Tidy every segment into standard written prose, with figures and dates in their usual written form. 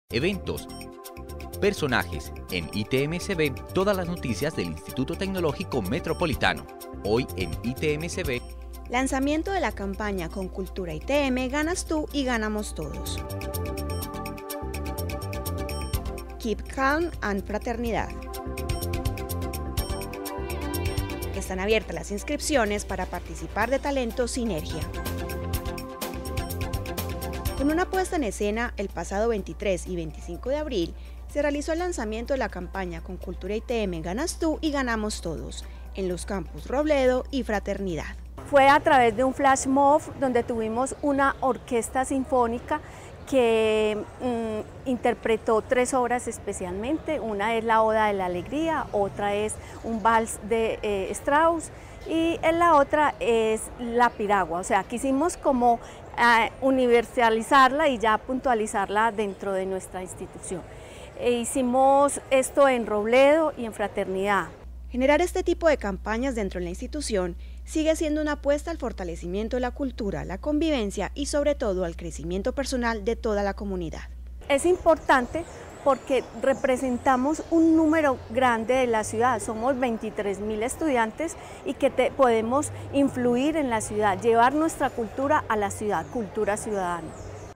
eventos, personajes. En ITM se ven todas las noticias del Instituto Tecnológico Metropolitano. Hoy en ITM se ve: lanzamiento de la campaña Con Cultura ITM, ganas tú y ganamos todos. Keep Calm and Fraternidad. Están abiertas las inscripciones para participar de Talento Sinergia. Con una puesta en escena el pasado 23 y 25 de abril, se realizó el lanzamiento de la campaña Con Cultura ITM, ganas tú y ganamos todos, en los campus Robledo y Fraternidad. Fue a través de un flash mob donde tuvimos una orquesta sinfónica que interpretó 3 obras especialmente. Una es la Oda de la Alegría, otra es un vals de Strauss y en la otra es La Piragua. O sea, quisimos como universalizarla y ya puntualizarla dentro de nuestra institución. Hicimos esto en Robledo y en Fraternidad. Generar este tipo de campañas dentro de la institución sigue siendo una apuesta al fortalecimiento de la cultura, la convivencia y sobre todo al crecimiento personal de toda la comunidad. Es importante porque representamos un número grande de la ciudad, somos 23.000 estudiantes y que podemos influir en la ciudad, llevar nuestra cultura a la ciudad, cultura ciudadana.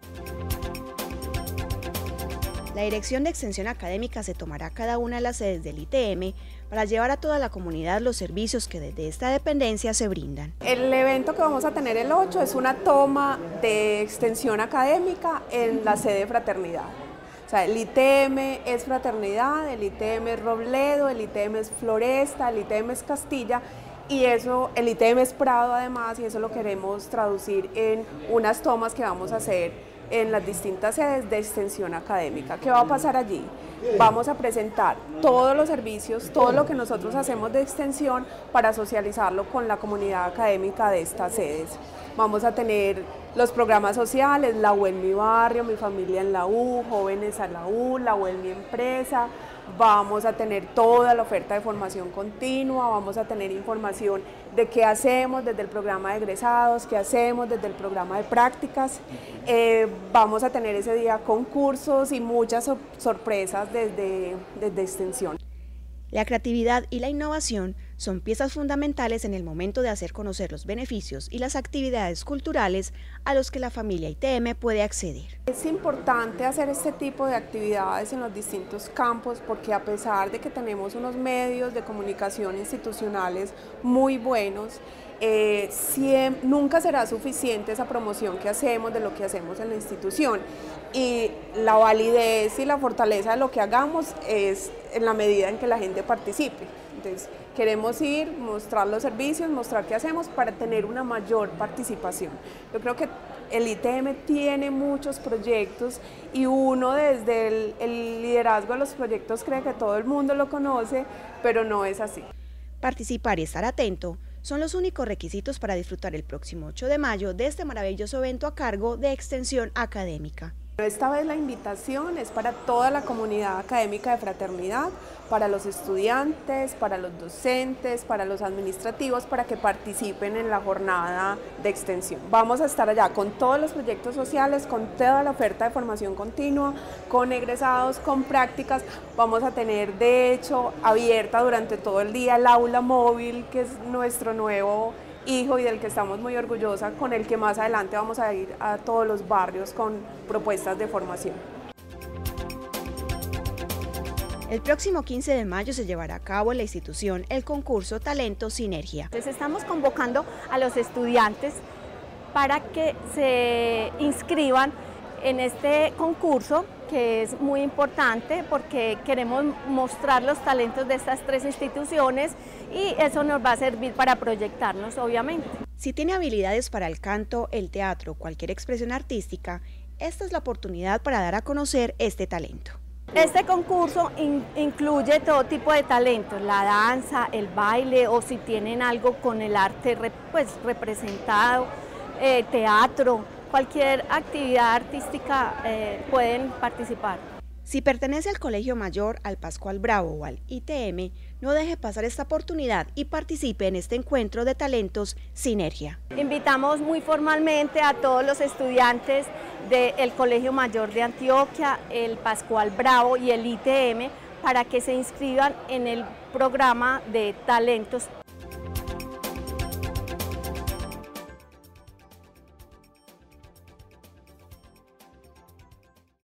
La Dirección de Extensión Académica se tomará cada una de las sedes del ITM para llevar a toda la comunidad los servicios que desde esta dependencia se brindan. El evento que vamos a tener el 8 es una toma de extensión académica en la sede de Fraternidad. O sea, el ITM es Fraternidad, el ITM es Robledo, el ITM es Floresta, el ITM es Castilla y eso, el ITM es Prado además, y eso lo queremos traducir en unas tomas que vamos a hacer en las distintas sedes de extensión académica. ¿Qué va a pasar allí? Vamos a presentar todos los servicios, todo lo que nosotros hacemos de extensión para socializarlo con la comunidad académica de estas sedes. Vamos a tener los programas sociales, la U en mi barrio, mi familia en la U, jóvenes a la U, la U en mi empresa. Vamos a tener toda la oferta de formación continua, vamos a tener información de qué hacemos desde el programa de egresados, qué hacemos desde el programa de prácticas. Vamos a tener ese día concursos y muchas sorpresas desde extensión. La creatividad y la innovación son piezas fundamentales en el momento de hacer conocer los beneficios y las actividades culturales a los que la familia ITM puede acceder. Es importante hacer este tipo de actividades en los distintos campos porque a pesar de que tenemos unos medios de comunicación institucionales muy buenos, nunca será suficiente esa promoción que hacemos de lo que hacemos en la institución y la validez y la fortaleza de lo que hagamos es en la medida en que la gente participe. Entonces queremos ir, mostrar los servicios, mostrar qué hacemos para tener una mayor participación. Yo creo que el ITM tiene muchos proyectos y uno desde el liderazgo de los proyectos cree que todo el mundo lo conoce, pero no es así. Participar y estar atento son los únicos requisitos para disfrutar el próximo 8 de mayo de este maravilloso evento a cargo de Extensión Académica. Esta vez la invitación es para toda la comunidad académica de Fraternidad, para los estudiantes, para los docentes, para los administrativos, para que participen en la jornada de extensión. Vamos a estar allá con todos los proyectos sociales, con toda la oferta de formación continua, con egresados, con prácticas. Vamos a tener, de hecho, abierta durante todo el día el aula móvil, que es nuestro nuevo hijo y del que estamos muy orgullosa, con el que más adelante vamos a ir a todos los barrios con propuestas de formación. El próximo 15 de mayo se llevará a cabo en la institución el concurso Talento Sinergia. Entonces estamos convocando a los estudiantes para que se inscriban en este concurso, que es muy importante porque queremos mostrar los talentos de estas 3 instituciones y eso nos va a servir para proyectarnos, obviamente. Si tiene habilidades para el canto, el teatro o cualquier expresión artística, esta es la oportunidad para dar a conocer este talento. Este concurso incluye todo tipo de talentos, la danza, el baile o si tienen algo con el arte representado, teatro, cualquier actividad artística pueden participar. Si pertenece al Colegio Mayor, al Pascual Bravo o al ITM, no deje pasar esta oportunidad y participe en este encuentro de talentos Sinergia. Invitamos muy formalmente a todos los estudiantes del Colegio Mayor de Antioquia, el Pascual Bravo y el ITM para que se inscriban en el programa de talentos